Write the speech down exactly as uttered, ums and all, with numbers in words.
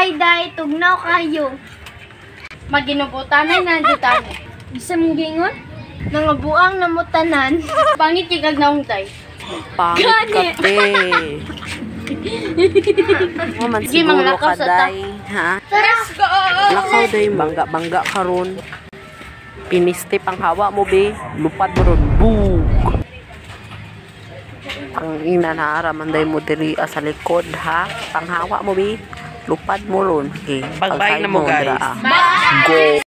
Ay, day, tugnaw kayo. Maginubutanay na dito. Isa mong gingon? Nangabuang namutanan. Pangit kikag naong day. Pangit ka, te. Mo man Sige, siguro manglakaw ka, sa ta. day. Ha? Let's go! Lakaw, day. Bangga-bangga ka ron. Piniste pang hawa mo, be. Lupad mo ron. Boog! Ang ina na araman, day mo diri sa likod, ha? Panghawa mo, be. Lupad mo ron. Okay. Bye-bye na mo, guys. Go!